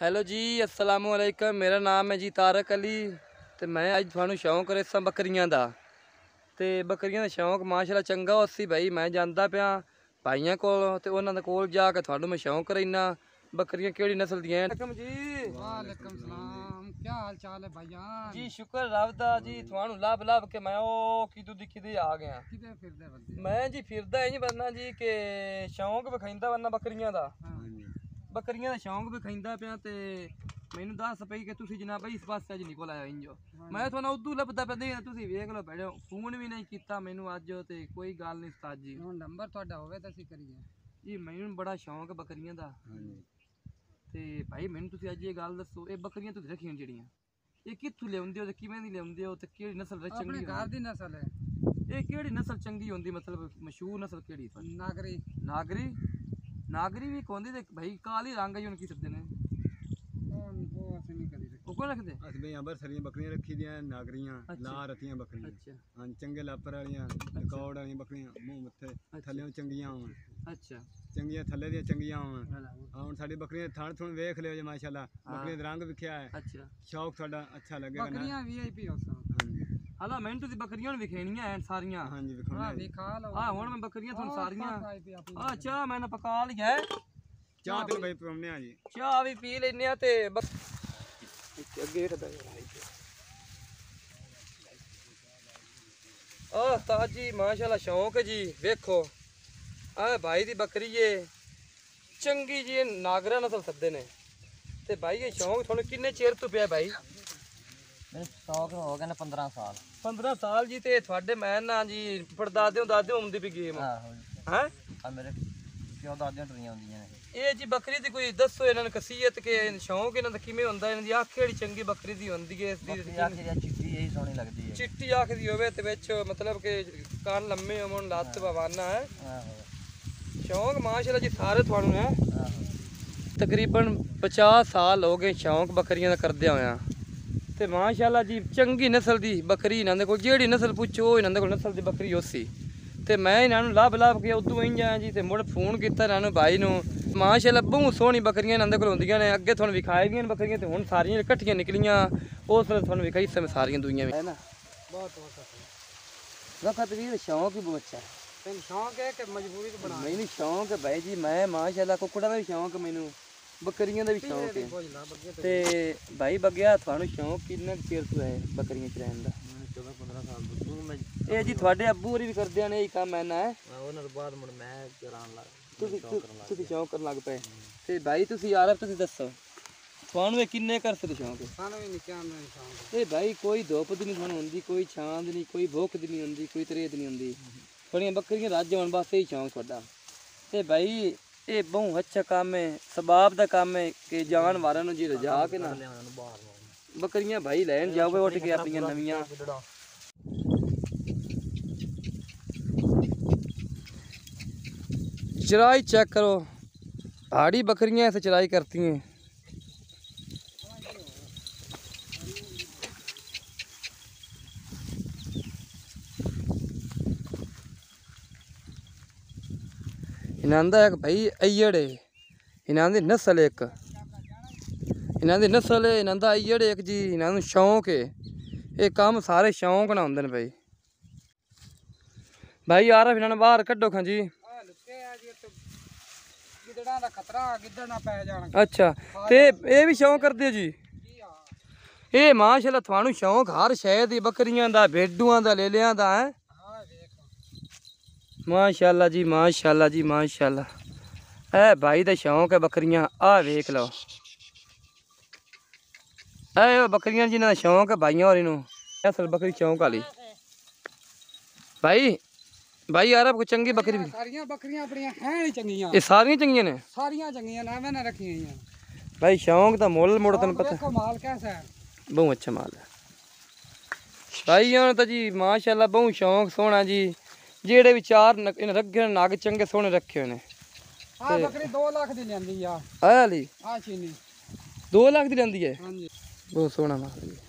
Hello जी, अस्सलाम वालेकुम। मेरा नाम है जी तारक अली। तो मैं अज थानू शौक रेसा बकरियां दा। ते बकरियां दा शौक माशाअल्लाह चंगा उसी भाई मैं जांदा पिया भाइयों कोल ते उन्हां दे कोल जाके थानू मैं शौक करना बकरियां केड़ी नस्ल दी हैं। वालेकुम जी। वालेकुम सलाम, क्या हाल चाल है भाईजान? जी शुक्र रब दा जी, थानू लब लब के मैं ओ किदू दी किदे आ गया। किते फिरदे बंदे? मैं जी फिरदा है जी वरना जी के शौक विखाइंदा वरना बकरियां दा। बकरियां दा शौक विखाइंदा पिया ते मैनू दस पई कि तुसी जनाब इस पासे अज निकल आया इंजो। मैं थोड़ा उदू लभदा पे देख तुसी वेख लो बैठो फोन भी नहीं कीता मैनू अज ते कोई गल नहीं उस्ताद जी। हुण नंबर तुहाडा होवे तां असीं करिए जी मैनू बड़ा शौक है बकरियां दा। ते भाई मैनू तुसी अज ये गल दसो ये बकरियां तुसी रखियां जेड़ियां ये कित्थों लियाउंदे हो ते किवें दी लियाउंदे हो ते केड़ी नस्ल चंगी अपने घर दी नस्ल है। ये केड़ी नस्ल चंगी होंदी मतलब मशहूर नस्ल केड़ी थोड़ी? नागरी। नागरी नागरी भी होंदी ते भाई काली रंग जी की सकदे ने वो असीं नहीं करी ਉਹ ਕੋਣ ਰੱਖਦੇ? ਅਸੀਂ ਬਈ ਅੰਬਰਸਰੀਆਂ ਬੱਕਰੀਆਂ ਰੱਖੀ ਦੀਆਂ ਨਾਗਰੀਆਂ ਲਾ ਰਤੀਆਂ ਬੱਕਰੀਆਂ। ਅੱਛਾ ਹਾਂ ਚੰਗੇ ਲਾਪਰ ਵਾਲੀਆਂ ਰਿਕਾਰਡ ਵਾਲੀਆਂ ਬੱਕਰੀਆਂ ਮੂੰਹ ਮੱਥੇ ਥੱਲੇੋਂ ਚੰਗੀਆਂ ਹੋਣ। ਅੱਛਾ ਚੰਗੀਆਂ ਥੱਲੇ ਦੀਆਂ ਚੰਗੀਆਂ ਹੋਣ। ਹੁਣ ਸਾਡੀ ਬੱਕਰੀਆਂ ਥਣ ਥੁਣ ਵੇਖ ਲਿਓ ਜੇ ਮਾਸ਼ਾਅੱਲਾ ਬੱਕਰੀਆਂ ਦਾ ਰੰਗ ਵਿਖਿਆ ਹੈ। ਅੱਛਾ ਸ਼ੌਕ ਸਾਡਾ ਅੱਛਾ ਲੱਗੇਗਾ ਨਾ। ਬੱਕਰੀਆਂ ਵੀਆਈਪੀ ਹੋਸਾਂ। ਹਾਂਜੀ ਹਾਲਾ ਮੈਨੂੰ ਤੁਸੀਂ ਬੱਕਰੀਆਂ ਨੂੰ ਵਿਖਾਣੀਆਂ ਐ ਸਾਰੀਆਂ। ਹਾਂਜੀ ਹਾਂ ਵਿਖਾਉਣਾ ਵਿਖਾ ਲਓ। ਆ ਹੁਣ ਮੈਂ ਬੱਕਰੀਆਂ ਤੁਹਾਨੂੰ ਸਾਰੀਆਂ ਆ ਚਾਹ ਮੈਂ ਨਾ ਪਕਾ ਲਈ ਹੈ। ਚਾਹ ਤੇ ਬਈ ਪਰਮਨੇ ਆ ਜੀ ਚਾਹ ਵੀ ਪੀ ਲੈਨੇ ਆ ਤੇ ਅੱਗੇ ਹਟਦਾ ਆ ਤਾਜੀ ਮਾਸ਼ਾਅੱਲਾ ਸ਼ੌਕ ਹੈ ਜੀ। ਵੇਖੋ ਆ ਭਾਈ ਦੀ ਬੱਕਰੀ ਏ ਚੰਗੀ ਜੀ ਨਾਗਰਾ ਨਸਲ ਸੱਦੇ ਨੇ ਤੇ ਭਾਈ ਇਹ ਸ਼ੌਕ ਤੁਹਾਨੂੰ ਕਿੰਨੇ ਚਿਰ ਤੋਂ ਪਿਆ ਭਾਈ? मेरे शौक हो गए ना 15 साल। 15 ਸਾਲ ਜੀ ਤੇ ਤੁਹਾਡੇ ਮੈਂ ਨਾ ਜੀ ਪੜਦਾਦੇ ਦਾਦੇ ਹੁੰਦੀ ਵੀ ਗੇਮ ਹੈ मेरे प्यो दादियां टुरियां होंदियां ने। ਇਹ ਜੀ ਬੱਕਰੀ ਦੀ ਕੋਈ ਦੱਸੋ ਇਹਨਾਂ ਨੂੰ ਕਸੀਅਤ ਕਿ ਸ਼ੌਕ ਇਹਨਾਂ ਦਾ ਕਿਵੇਂ ਹੁੰਦਾ? ਇਹਨਾਂ ਦੀ ਅੱਖ ਕਿਹੜੀ ਚੰਗੀ ਬੱਕਰੀ ਦੀ ਹੁੰਦੀ ਹੈ? ਇਸ ਦੀ चिट्टी यही सोहनी लगदी है। ਚਿੱਟੀ ਅੱਖ ਦੀ ਹੋਵੇ ਤੇ ਵਿੱਚ ਮਤਲਬ ਕਿ ਕੰਨ ਲੰਮੇ ਹੋਣ ਲੱਤ ਬਵਾਨਾ ਹੈ। ਸ਼ੌਕ ਮਾਸ਼ਾਅੱਲਾ ਜੀ ਸਾਰੇ ਤੁਹਾਨੂੰ ਹੈ। ਤਕਰੀਬਨ 50 ਸਾਲ ਹੋ ਗਏ ਸ਼ੌਕ ਬੱਕਰੀਆਂ ਦਾ ਕਰਦੇ ਹੋਇਆ ਤੇ ਮਾਸ਼ਾਅੱਲਾ ਜੀ ਚੰਗੀ ਨਸਲ ਦੀ ਬੱਕਰੀ ਇਹਨਾਂ ਦੇ ਕੋਲ ਜਿਹੜੀ ਨਸਲ ਪੁੱਛੋ ਇਹਨਾਂ ਦੇ ਕੋਲ ਨਸਲ ਦੀ ਬੱਕਰੀ ਉਸੀ ਤੇ ਮੈਂ ਇਹਨਾਂ ਨੂੰ ਲੱਭ ਕੇ ਉਦੋਂ ਹੀ ਜਾਇਆ ਜੀ ਤੇ ਮੁੜ ਫੋਨ ਕੀਤਾ ਇਹਨਾਂ ਨੂੰ ਭਾਈ ਨੂੰ। ਮਾਸ਼ਾਅੱਲਾ ਬਹੁਤ ਸੋਹਣੀ ਬੱਕਰੀਆਂ ਇਹਨਾਂ ਦੇ ਕੋਲ ਹੁੰਦੀਆਂ ਨੇ। ਅੱਗੇ ਤੁਹਾਨੂੰ ਵਿਖਾਏ ਗਈਆਂ ਬੱਕਰੀਆਂ ਤੇ ਹੁਣ ਸਾਰੀਆਂ ਇਕੱਠੀਆਂ ਨਿਕਲੀਆਂ ਉਸ ਵੇਲੇ ਤੁਹਾਨੂੰ ਵਿਖਾਈ ਸਮੇਂ ਸਾਰੀਆਂ ਦੁਨੀਆਂ ਵਿੱਚ ਹੈ ਨਾ। ਬਹੁਤ ਵਕਤ ਵੀ ਸ਼ੌਕ ਹੀ ਬਹੁਤ ਅੱਛਾ ਹੈ। ਤੈਨੂੰ ਸ਼ੌਕ ਹੈ ਕਿ ਮਜਬੂਰੀ ਤੋਂ ਬਣਾ? ਮੈਨੂੰ ਸ਼ੌਕ ਹੈ ਭਾਈ ਜੀ। ਮੈਂ ਮਾਸ਼ਾਅੱਲਾ ਕੁੱਕੜਾਂ ਦਾ ਵੀ ਸ਼ੌਕ ਮੈਨੂੰ ਬੱਕਰੀਆਂ ਦਾ ਵੀ ਸ਼ੌਕ ਹੈ ਤੇ ਭਾਈ ਬੱਗਿਆ ਤੁਹਾਨੂੰ ਸ਼ੌਕ ਕਿੰਨਾ ਚਿਰ ਤੋਂ ਹੈ ਬੱਕਰੀਆਂ ਚਰਾਉਣ ਦਾ? 14-15 ਸਾਲ ਤੋਂ ਇਹ ਜੀ ਤੁਹਾਡੇ ਅੱਬੂ ਹੋਰੀ ਵੀ ਕਰਦੇ ਨੇ ਇਹ ਕੰਮ ਐਨਾ ਹੈ। ਉਹਨਾਂ ਤੋਂ ਬਾਅਦ ਮੁੜ ਮੈਂ ਚਰਾਉਣ ਲੱਗ ਤੁਸੀਂ ਸ਼ੌਕ ਕਰਨ ਲੱਗ ਪਏ ਤੇ ਭਾਈ ਤੁਸੀਂ ਯਾਰ ਤੁਸੀਂ ਦੱਸੋ ਤੁਹਾਨੂੰ ਇਹ ਕਿੰਨੇ ਕਰਸੇ ਦੇ ਸ਼ੌਕ ਹੈ? ਸਾਨੂੰ ਵੀ ਨਿੱਕਿਆਂ ਨੂੰ ਸ਼ੌਕ ਇਹ ਭਾਈ ਕੋਈ ਧੁੱਪ ਦੀ ਨਹੀਂ ਤੁਹਾਨੂੰ ਹੁੰਦੀ, ਕੋਈ ਛਾਂ ਦੀ ਨਹੀਂ, ਕੋਈ ਭੁੱਖ ਦੀ ਨਹੀਂ ਹੁੰਦੀ, ਕੋਈ ਤਰੇਤ ਨਹੀਂ ਹੁੰਦੀ। ਥੋੜੀਆਂ ਬੱਕਰੀਆਂ ਰੱਜ ਹੋਣ ਬਸ ਇਹੀ ਸ਼ੌਕ ਤੁਹਾਡਾ। ਤੇ ਭਾਈ ਇਹ ਬਹੁਤ ਅੱਛਾ ਕੰਮ ਹੈ, ਸਬਾਬ ਦਾ ਕੰਮ ਹੈ ਕਿ ਜਾਨਵਰਾਂ ਨੂੰ ਜੀ ਰਜਾ ਕੇ ਨਾ ਬੱਕਰੀਆਂ ਭਾਈ ਲੈਣ ਜਾਓਗੇ ਉੱਠ ਕੇ ਆਪਣੀਆਂ ਨਵੀਆਂ। चराई चेक करो, पहाड़ी बकरियां ऐसे चराई करती हैं। इन्हां दा एक भाई अय्यड़ है, इन्हां दी नस्ल एक इन्हां दी नस्ल है, इन्हां दा अय्यड़ एक जी। इन्हां नूं शौक है, ये काम सारे शौक ना हुंदे ने भाई। भाई यार इन्हां नूं बाहर कड्डो खां जी। ਗਿੱਦੜਾਂ ਦਾ ਖਤਰਾ ਗਿੱਦੜ ਨਾ ਪੈ ਜਾਣ। अच्छा ते ये भी शौक करदे जी? ये माशाअल्लाह थानू शौक हर शय दी बकरियां दा भेडूआं दा लेलियां दा है। माशाअल्लाह जी माशाअल्लाह जी माशाअल्लाह। ए भाई दा शौक है बकरियां। आ वेख लो ए बकरियां जिन्हां दा शौक है भाइयों होरी नूं असल बकरी शौक वाली भाई। भाई यार आपको चंगी बकरी भी ਸਾਰੀਆਂ ਬੱਕਰੀਆਂ ਆਪਣੀਆਂ ਹੈ ਨਹੀਂ ਚੰਗੀਆਂ। ये सारियां चंगियां ने ਸਾਰੀਆਂ ਚੰਗੀਆਂ ਨੇ, ਐਵੇਂ ਨਾ ਰੱਖੀਆਂ ਹੋਈਆਂ। भाई शौक दा मुल मुड़ तैनूं पता ਦੇਖੋ ਮਾਲ कैसा है? बहुत अच्छा माल है भाई। ਹੁਣ ਤਾਂ ਜੀ ਮਾਸ਼ਾਅੱਲਾ ਬਹੁਤ ਸ਼ੌਕ ਸੋਹਣਾ ਜੀ। ਜਿਹੜੇ ਵੀ ਚਾਰ ਇਹਨਾਂ ਰੱਖੇ ਨਗ ਚੰਗੇ ਸੋਹਣੇ ਰੱਖੇ ਹੋਏ ਨੇ। ਆ ਬੱਕਰੀ 2 ਲੱਖ ਦੀ ਲੈਂਦੀ ਆ। ਆਹ ਲਈ ਆ ਚੀਨੀ 2 ਲੱਖ ਦੀ ਲੈਂਦੀ ਹੈ। ਹਾਂਜੀ ਬਹੁਤ ਸੋਹਣਾ ਮਾਲ ਹੈ।